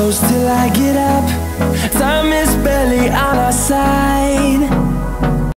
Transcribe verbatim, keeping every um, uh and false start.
close till I get up. Time is barely on our side.